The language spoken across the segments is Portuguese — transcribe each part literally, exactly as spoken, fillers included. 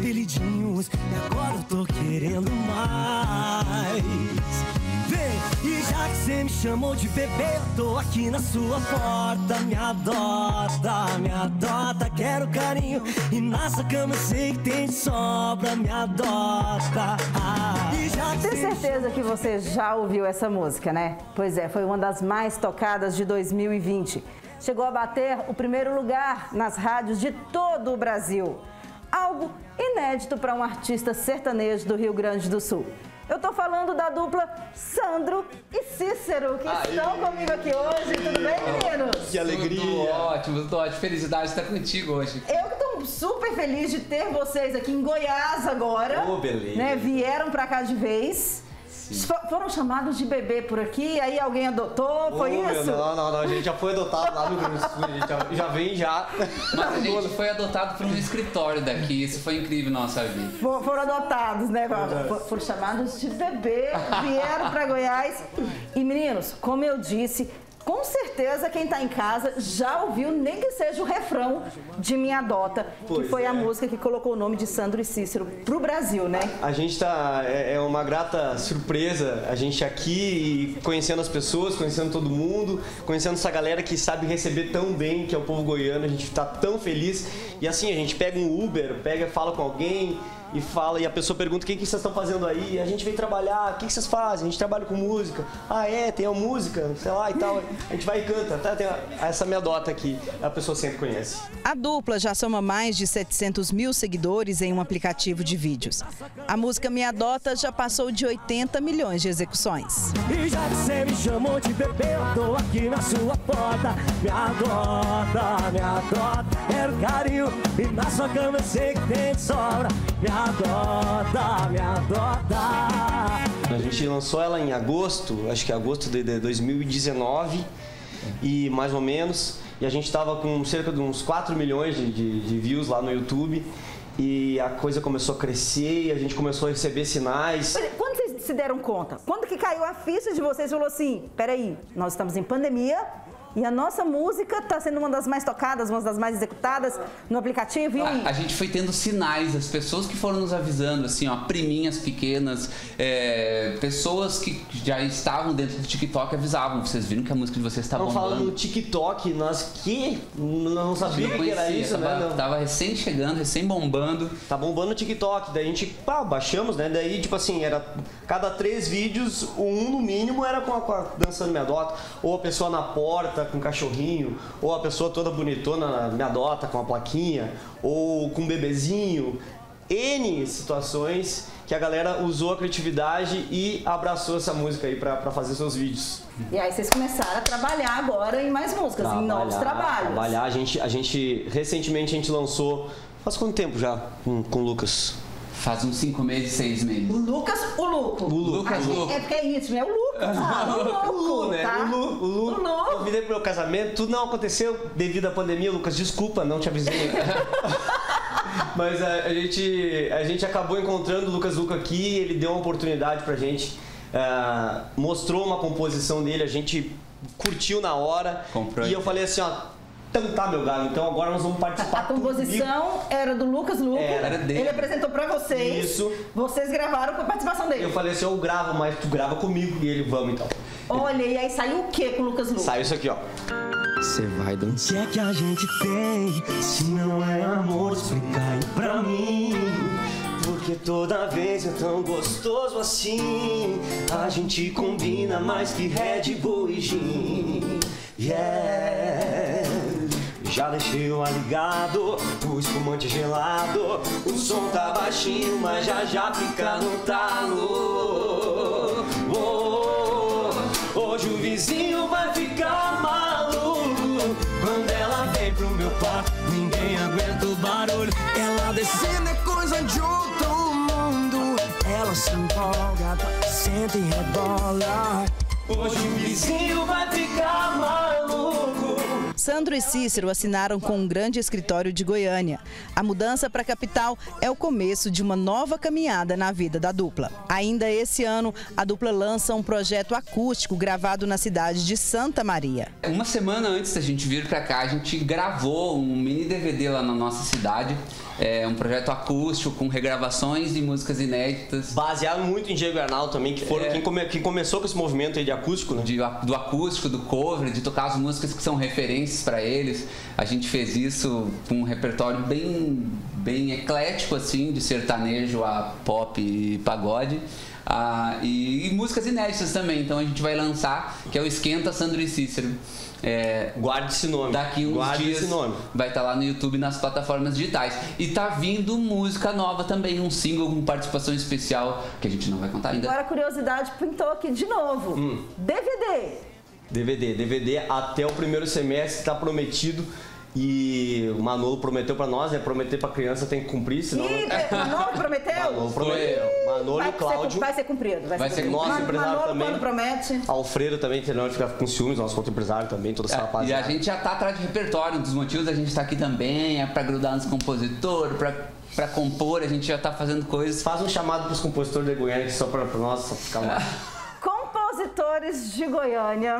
apelidinhos e agora eu tô querendo mais. Vem, e já que cê me chamou de bebê, eu tô aqui na sua porta. Me adota, me adota, quero carinho e na sua cama eu sei que tem de sobra. Me adota. Ah, e já que Tenho certeza que você já ouviu essa música, né? Pois é, foi uma das mais tocadas de dois mil e vinte. Chegou a bater o primeiro lugar nas rádios de todo o Brasil. Algo inédito para um artista sertanejo do Rio Grande do Sul. Eu tô falando da dupla Sandro e Cícero, que Aê. estão comigo aqui hoje. Tudo bem, meninos? Que alegria! Tudo ótimo, tudo ótimo. Felicidade de estar contigo hoje. Eu que tô super feliz de ter vocês aqui em Goiás agora. Ô, beleza. Né? Vieram pra cá de vez. Sim. Foram chamados de bebê por aqui, aí alguém adotou, Ô, foi meu, isso? Não, não, não, a gente já foi adotado lá no Rio Grande do Sul, a gente já, já vem já. Mas a gente foi adotado por um escritório daqui, isso foi incrível na nossa vida. For, foram adotados, né? For, foram chamados de bebê, vieram pra Goiás. E meninos, como eu disse, com certeza quem tá em casa já ouviu, nem que seja o refrão de Me Adota, pois que foi é. a música que colocou o nome de Sandro e Cícero pro Brasil, né? A gente tá, é, é uma grata surpresa, a gente aqui conhecendo as pessoas, conhecendo todo mundo, conhecendo essa galera que sabe receber tão bem, que é o povo goiano, a gente tá tão feliz. E assim, a gente pega um Uber, pega, fala com alguém e fala, e a pessoa pergunta: o que, que vocês estão fazendo aí? A gente veio trabalhar, o que, que vocês fazem? A gente trabalha com música. Ah, é? Tem a música, sei lá e tal. A gente vai e canta, tá? Tem essa Me Adota aqui, a pessoa sempre conhece. A dupla já soma mais de setecentos mil seguidores em um aplicativo de vídeos. A música Me Adota já passou de oitenta milhões de execuções. E já que você me chamou de bebê, eu tô aqui na sua porta. Me adota, me adota, quero carinho e na sua cama eu sei que tem de sobra. Me adota, me adota. A gente lançou ela em agosto, acho que é agosto de dois mil e dezenove, e mais ou menos. E a gente estava com cerca de uns quatro milhões de, de, de views lá no YouTube. E a coisa começou a crescer e a gente começou a receber sinais. Quando vocês se deram conta? Quando que caiu a ficha de vocês e falou assim: peraí, nós estamos em pandemia e a nossa música está sendo uma das mais tocadas, uma das mais executadas no aplicativo? E a, a gente foi tendo sinais, as pessoas que foram nos avisando, assim, ó, priminhas pequenas, é, pessoas que já estavam dentro do TikTok avisavam: vocês viram que a música de vocês está bombando? Não fala no TikTok, nós que não sabia que era isso, tava, né? Tava recém chegando, recém bombando. Tá bombando o TikTok, daí a gente, pá, baixamos, né? Daí, tipo assim, era cada três vídeos, um no mínimo era com a, com a dançando Me Adota, ou a pessoa na porta com um cachorrinho, ou a pessoa toda bonitona Me Adota com a plaquinha, ou com um bebezinho. N situações que a galera usou a criatividade e abraçou essa música aí pra, pra fazer seus vídeos. E aí vocês começaram a trabalhar agora em mais músicas, trabalhar, em novos trabalhos. Trabalhar, a gente, a gente, recentemente a gente lançou, faz quanto tempo já com, com o Lucas? Faz uns cinco meses, seis meses. O Lucas, o Luco. O Lucas, ah, o Luco. É porque é íntimo, é o Lucas. Ah, o Luco, o Lu, né? tá? O Lu, o Lu. O Lu. Convidei pro meu casamento, tudo não aconteceu devido à pandemia. Lucas, desculpa, não te avisei. Mas a, a, gente, a gente acabou encontrando o Lucas Luco aqui, ele deu uma oportunidade pra gente, uh, mostrou uma composição dele, a gente curtiu na hora. Comprou. E eu falei assim, ó, então tá, meu galo, então agora nós vamos participar. A composição era do Lucas Luco, era dele. Ele apresentou pra vocês. Isso. Vocês gravaram com a participação dele. Eu falei assim, eu gravo, mas tu grava comigo. E ele, vamos então. Olha, e aí saiu o que com o Lucas Luco? Saiu isso aqui, ó. Você vai dançar. O que é que a gente tem, se não é amor, explica aí pra mim. Porque toda vez é tão gostoso assim. A gente combina mais que Red Bull e gin. Yeah. Já deixei o ar ligado, o espumante gelado. O som tá baixinho, mas já já fica no talo. Oh, hoje o vizinho vai ficar maluco. Quando ela vem pro meu quarto, ninguém aguenta o barulho. Ela descendo é coisa de outro mundo. Ela se empolga, senta e rebola. Hoje o vizinho vai ficar maluco. Sandro e Cícero assinaram com um grande escritório de Goiânia. A mudança para a capital é o começo de uma nova caminhada na vida da dupla. Ainda esse ano, a dupla lança um projeto acústico gravado na cidade de Santa Maria. Uma semana antes da gente vir para cá, a gente gravou um mini D V D lá na nossa cidade. É um projeto acústico com regravações de músicas inéditas. Baseado muito em Diego e Arnaldo também, que foram É. quem, come, quem começou com esse movimento aí de acústico, né? De, do acústico, do cover, de tocar as músicas que são referências para eles. A gente fez isso com um repertório bem, bem eclético, assim, de sertanejo a pop e pagode. Ah, e, e músicas inéditas também, então a gente vai lançar, que é o Esquenta Sandro e Cícero. É, Guarde esse nome. daqui uns Guarde dias esse nome. vai estar lá no YouTube e nas plataformas digitais. E tá vindo música nova também, um single com participação especial, que a gente não vai contar ainda. Agora a curiosidade pintou aqui de novo. Hum. D V D. D V D, D V D até o primeiro semestre está prometido. E o Manolo prometeu pra nós, né? Prometer pra criança tem que cumprir, senão... Ih, Manolo prometeu? Manolo prometeu. Manolo e Vai o Cláudio. ser, vai ser cumprido. Vai, Vai ser ser cumprido. nosso Man- empresário Manolo também. quando promete. Alfredo também, que não fica com ciúmes, nosso outro empresário também, toda essa É, e rapaziada. a gente já tá atrás de repertório, um dos motivos da gente estar aqui também é pra grudar nos compositores, pra, pra compor, a gente já tá fazendo coisas. Faz um chamado pros compositores de Goiânia, que só pra, pra nós só ficar lá. Compositores de Goiânia.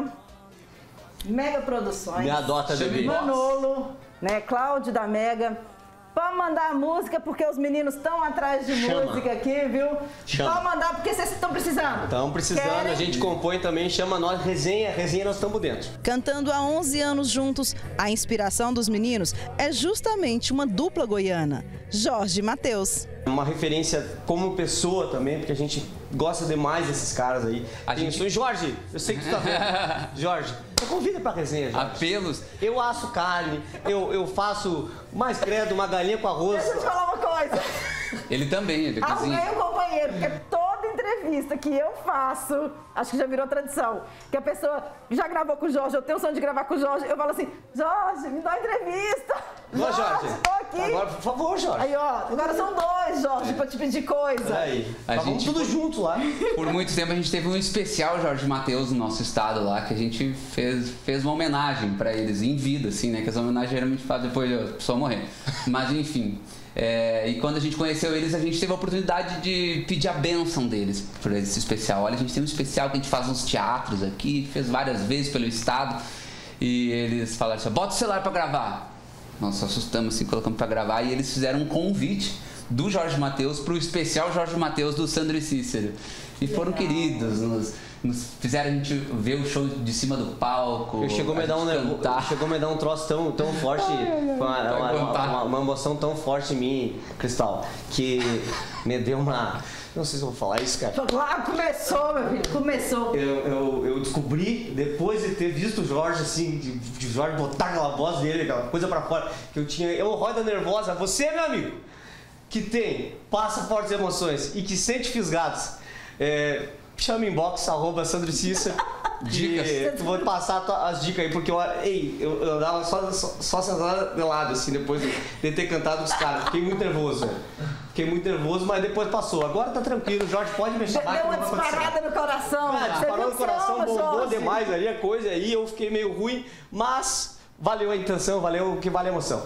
Mega Produções. Me adota, Chame bebê. nós. Manolo, né? Cláudio da Mega. Pode mandar música porque os meninos estão atrás de Chama. música aqui, viu? Chama. Pode mandar porque vocês estão precisando. Estamos precisando, Querem? a gente compõe também, chama nós, resenha, resenha nós estamos dentro. Cantando há onze anos juntos, a inspiração dos meninos é justamente uma dupla goiana, Jorge e Matheus. Uma referência como pessoa também, porque a gente gosta demais desses caras aí. A Tem gente- isso. Jorge, eu sei que tu tá vendo. Jorge, eu convido pra resenha, Jorge. Apelos. Eu asso carne, eu, eu faço mais credo, uma galinha com arroz. Deixa eu te falar uma coisa. Ele também, ele cozinha. Arrumei um companheiro, porque toda entrevista que eu faço, acho que já virou tradição, que a pessoa já gravou com o Jorge, eu tenho o sonho de gravar com o Jorge, eu falo assim, Jorge, me dá uma entrevista. Ó, Jorge, tô aqui. agora, por favor, Jorge. Aí, ó, agora são dois, Jorge, pra te pedir coisa. Aí, A Mas vamos gente- tudo junto lá. Por muito tempo a gente teve um especial Jorge Matheus no nosso estado lá, que a gente fez, fez uma homenagem pra eles, em vida, assim, né? Que as homenagens geralmente fazem depois de a pessoa morrer. Mas enfim. é, e quando a gente conheceu eles, a gente teve a oportunidade de pedir a bênção deles por esse especial. Olha, a gente tem um especial que a gente faz uns teatros aqui, fez várias vezes pelo estado. E eles falaram assim: bota o celular pra gravar. Nós assustamos assim, colocamos pra gravar. E eles fizeram um convite do Jorge Matheus pro especial Jorge Matheus do Sandro e Cícero. E foram queridos, nos, nos fizeram a gente ver o show de cima do palco. Eu chegou a me dar um gente nervo- cantar. chegou a me dar um troço tão, tão forte, foi uma, Vai uma, contar. uma- uma emoção tão forte em mim, Cristal, que me deu uma. Não sei se eu vou falar isso, cara. Lá começou, meu filho, começou. Eu, eu, eu descobri, depois de ter visto o Jorge, assim, de, de Jorge botar aquela voz dele, aquela coisa pra fora, que eu tinha. Eu, roda nervosa, você, meu amigo, que tem, passa fortes emoções e que sente fisgados. É, chama inbox, arroba Sandro Cícero. Dicas. De, vou passar tua- as dicas aí, porque eu, ei, eu, eu andava só, só, só sentado de lado, assim, depois de, de ter cantado com os caras. Fiquei muito nervoso, velho. Fiquei muito nervoso, mas depois passou. Agora tá tranquilo, o Jorge pode me chamar. Deu que uma não vai acontecer. disparada no coração. Ah, Você disparou viu no que você coração, ama, bombou Jorge? demais ali a coisa aí, eu fiquei meio ruim, mas valeu a intenção, valeu o que vale a emoção.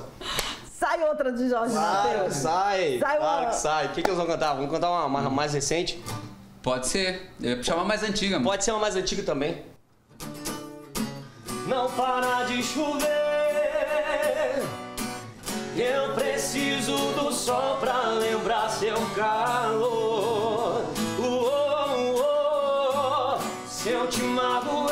Sai outra de Jorge Claro que Matheus. sai, Sai claro uma- que sai. O que, que eles vão cantar? Vamos cantar uma, uma mais recente? Pode ser. Eu ia chamar mais antiga, mano. Pode ser uma mais antiga também. Não para de chover, eu preciso do sol pra lembrar seu calor. Oh, oh, oh, se eu te magoei,